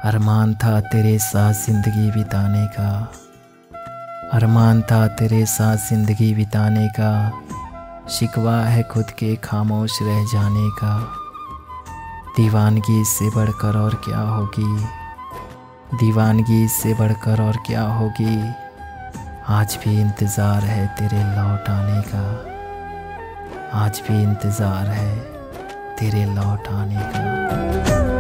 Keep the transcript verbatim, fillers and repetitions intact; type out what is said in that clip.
अरमान था तेरे साथ ज़िंदगी बिताने का, अरमान था तेरे साथ ज़िंदगी बिताने का। शिकवा है खुद के खामोश रह जाने का। दीवानगी इससे बढ़कर और क्या होगी, दीवानगी इससे बढ़कर और क्या होगी। आज भी इंतज़ार है तेरे लौट आने का, आज भी इंतज़ार है तेरे लौट आने का।